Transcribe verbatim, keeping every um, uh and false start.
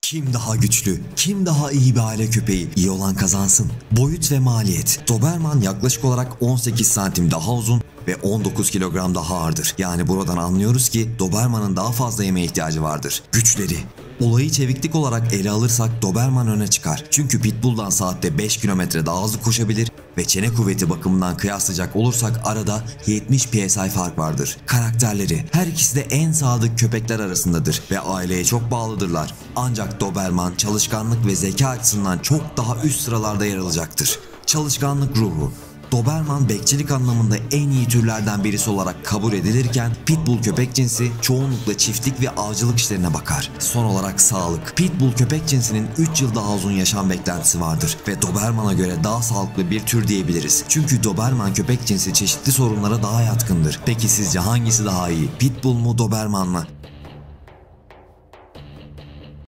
Kim daha güçlü, kim daha iyi bir aile köpeği, iyi olan kazansın. Boyut ve maliyet. Doberman yaklaşık olarak on sekiz santim daha uzun ve on dokuz kilogram daha ağırdır. Yani buradan anlıyoruz ki Doberman'ın daha fazla yemeğe ihtiyacı vardır. Güçleri. Olayı çeviklik olarak ele alırsak Doberman öne çıkar. Çünkü Pitbull'dan saatte beş kilometre daha hızlı koşabilir ve çene kuvveti bakımından kıyaslayacak olursak arada yetmiş P S I fark vardır. Karakterleri. Her ikisi de en sadık köpekler arasındadır ve aileye çok bağlıdırlar. Ancak Doberman çalışkanlık ve zeka açısından çok daha üst sıralarda yer alacaktır. Çalışkanlık ruhu. Doberman bekçilik anlamında en iyi türlerden birisi olarak kabul edilirken Pitbull köpek cinsi çoğunlukla çiftlik ve avcılık işlerine bakar. Son olarak sağlık. Pitbull köpek cinsinin üç yıl daha uzun yaşam beklentisi vardır ve Doberman'a göre daha sağlıklı bir tür diyebiliriz. Çünkü Doberman köpek cinsi çeşitli sorunlara daha yatkındır. Peki sizce hangisi daha iyi? Pitbull mu, Doberman mı?